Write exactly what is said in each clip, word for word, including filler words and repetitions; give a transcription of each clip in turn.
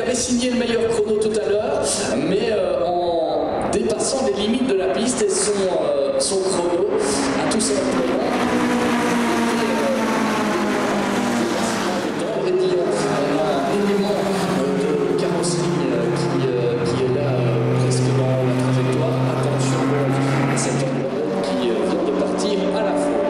avait signé le meilleur chrono tout à l'heure, mais euh, en dépassant les limites de la piste et son, euh, son chrono a tout simplement dans le rayon. On a un élément euh, de carrosserie euh, qui, euh, qui est là euh, presque dans la trajectoire. Attention à cet endroit qui euh, vient de partir à la faute.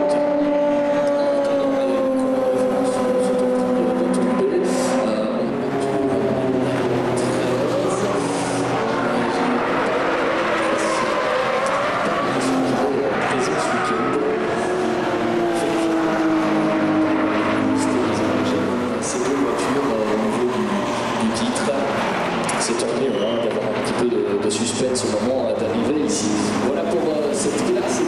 Suspense au moment d'arriver ici. Voilà pour euh, cette classe.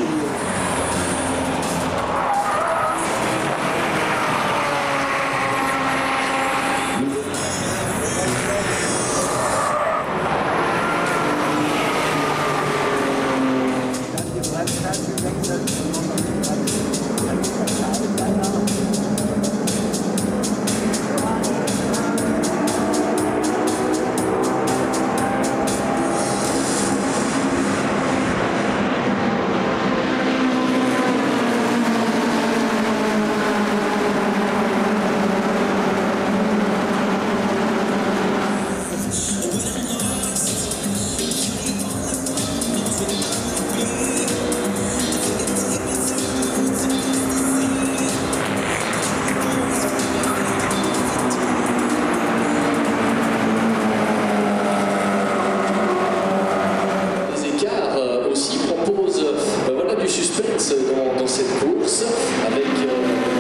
Suspense dans, dans cette course avec euh,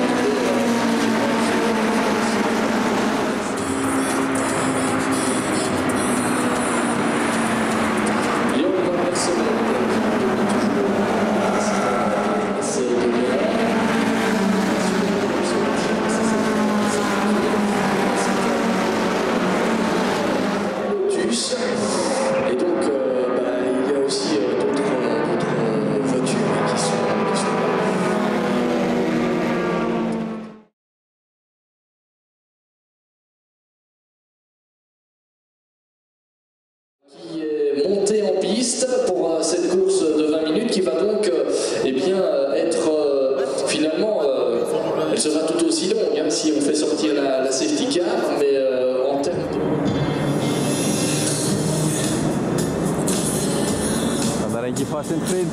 Léon Van Personnel Lotus et donc euh, bah, il y a aussi euh, d'autres qui est montée en piste pour euh, cette course de vingt minutes qui va donc euh, eh bien, euh, être euh, finalement, euh, elle sera tout aussi longue hein, si on fait sortir la, la safety car, mais euh, en termes de... Andare in chi fa sempre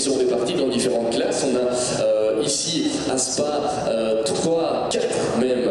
dans différentes classes. On a euh, ici à Spa euh, trois, quatre même